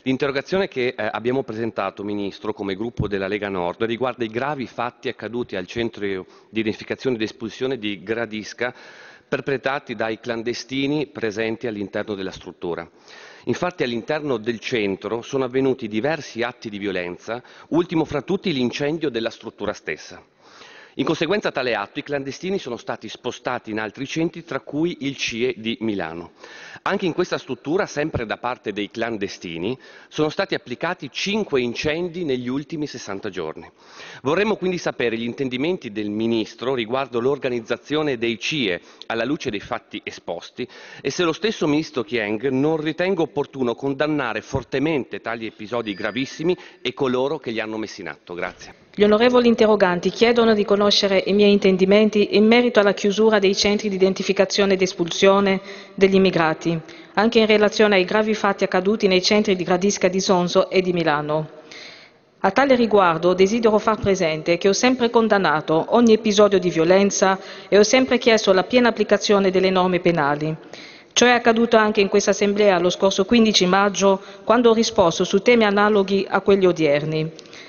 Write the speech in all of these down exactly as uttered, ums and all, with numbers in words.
L'interrogazione che eh, abbiamo presentato, Ministro, come gruppo della Lega Nord, riguarda i gravi fatti accaduti al centro di identificazione ed espulsione di Gradisca, perpetrati dai clandestini presenti all'interno della struttura. Infatti all'interno del centro sono avvenuti diversi atti di violenza, ultimo fra tutti l'incendio della struttura stessa. In conseguenza a tale atto i clandestini sono stati spostati in altri centri, tra cui il C I E di Milano. Anche in questa struttura, sempre da parte dei clandestini, sono stati applicati cinque incendi negli ultimi sessanta giorni. Vorremmo quindi sapere gli intendimenti del Ministro riguardo l'organizzazione dei C I E alla luce dei fatti esposti e se lo stesso Ministro Kyenge non ritenga opportuno condannare fortemente tali episodi gravissimi e coloro che li hanno messi in atto. Grazie. Gli onorevoli interroganti chiedono di conoscere i miei intendimenti in merito alla chiusura dei centri di identificazione ed espulsione degli immigrati, anche in relazione ai gravi fatti accaduti nei centri di Gradisca di Sonzo e di Milano. A tale riguardo desidero far presente che ho sempre condannato ogni episodio di violenza e ho sempre chiesto la piena applicazione delle norme penali. Ciò è accaduto anche in questa Assemblea lo scorso quindici maggio, quando ho risposto su temi analoghi a quelli odierni.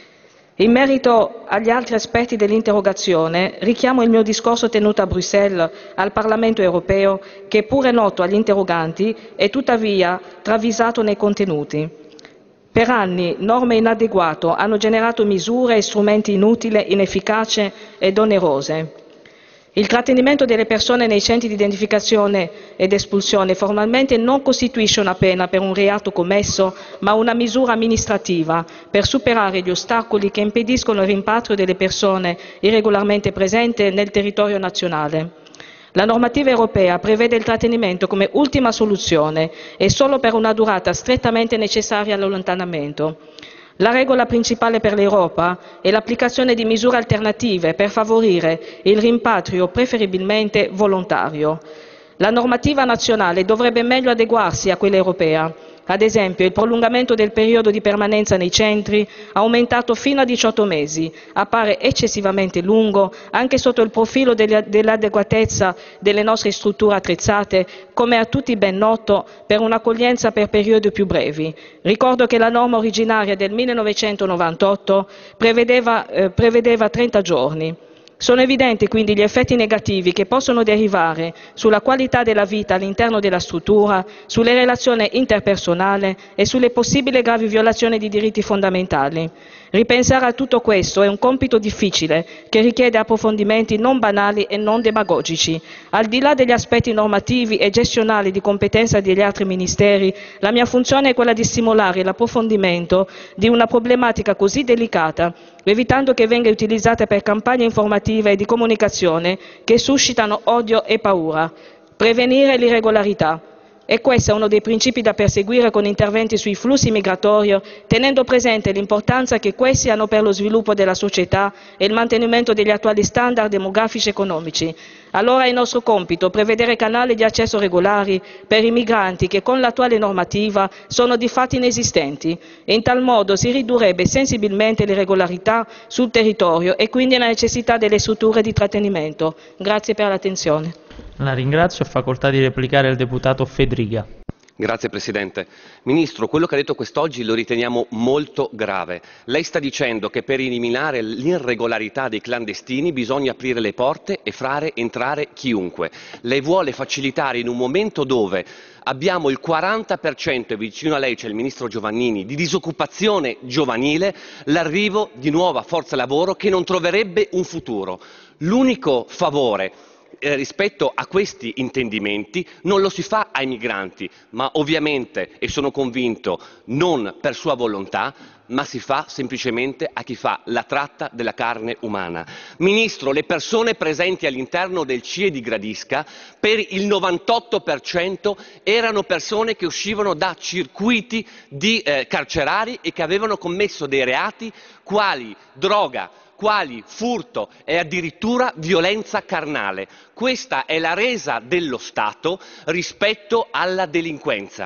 In merito agli altri aspetti dell'interrogazione, richiamo il mio discorso tenuto a Bruxelles al Parlamento europeo, che pure noto agli interroganti è tuttavia travisato nei contenuti. Per anni norme inadeguate hanno generato misure e strumenti inutili, inefficaci ed onerose. Il trattenimento delle persone nei centri di identificazione ed espulsione formalmente non costituisce una pena per un reato commesso, ma una misura amministrativa per superare gli ostacoli che impediscono il rimpatrio delle persone irregolarmente presenti nel territorio nazionale. La normativa europea prevede il trattenimento come ultima soluzione e solo per una durata strettamente necessaria all'allontanamento. La regola principale per l'Europa è l'applicazione di misure alternative per favorire il rimpatrio preferibilmente volontario. La normativa nazionale dovrebbe meglio adeguarsi a quella europea. Ad esempio, il prolungamento del periodo di permanenza nei centri, aumentato fino a diciotto mesi, appare eccessivamente lungo anche sotto il profilo dell'adeguatezza delle nostre strutture attrezzate, come è a tutti ben noto, per un'accoglienza per periodi più brevi. Ricordo che la norma originaria del millenovecentonovantotto prevedeva, eh, prevedeva trenta giorni. Sono evidenti quindi gli effetti negativi che possono derivare sulla qualità della vita all'interno della struttura, sulle relazioni interpersonali e sulle possibili gravi violazioni di diritti fondamentali. Ripensare a tutto questo è un compito difficile che richiede approfondimenti non banali e non demagogici. Al di là degli aspetti normativi e gestionali di competenza degli altri ministeri, la mia funzione è quella di stimolare l'approfondimento di una problematica così delicata, evitando che venga utilizzata per campagne informative e di comunicazione che suscitano odio e paura. Prevenire l'irregolarità. E questo è uno dei principi da perseguire con interventi sui flussi migratori, tenendo presente l'importanza che questi hanno per lo sviluppo della società e il mantenimento degli attuali standard demografici e economici. Allora è nostro compito prevedere canali di accesso regolari per i migranti che con l'attuale normativa sono di fatto inesistenti e in tal modo si ridurrebbe sensibilmente l'irregolarità sul territorio e quindi la necessità delle strutture di trattenimento. Grazie per l'attenzione. La ringrazio, è facoltà di replicare il deputato Fedriga. Grazie Presidente. Ministro, quello che ha detto quest'oggi lo riteniamo molto grave. Lei sta dicendo che per eliminare l'irregolarità dei clandestini bisogna aprire le porte e fare entrare chiunque. Lei vuole facilitare in un momento dove abbiamo il quaranta per cento, e vicino a lei c'è il Ministro Giovannini, di disoccupazione giovanile, l'arrivo di nuova forza lavoro che non troverebbe un futuro. L'unico favore Eh, rispetto a questi intendimenti non lo si fa ai migranti, ma ovviamente, e sono convinto, non per sua volontà, ma si fa semplicemente a chi fa la tratta della carne umana. Ministro, le persone presenti all'interno del C I E di Gradisca per il novantotto per cento erano persone che uscivano da circuiti di, eh, carcerari e che avevano commesso dei reati quali droga, quali furto e addirittura violenza carnale. Questa è la resa dello Stato rispetto alla delinquenza.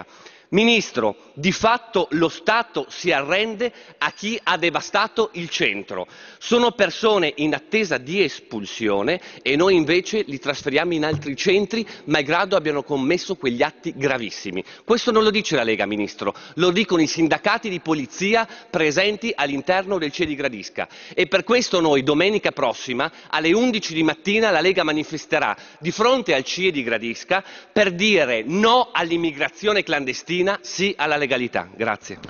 Ministro, di fatto lo Stato si arrende a chi ha devastato il centro. Sono persone in attesa di espulsione e noi invece li trasferiamo in altri centri, malgrado abbiano commesso quegli atti gravissimi. Questo non lo dice la Lega, Ministro, lo dicono i sindacati di polizia presenti all'interno del C I E di Gradisca. E per questo noi domenica prossima alle undici di mattina la Lega manifesterà di fronte al C I E di Gradisca per dire no all'immigrazione clandestina, sì alla legalità. Grazie.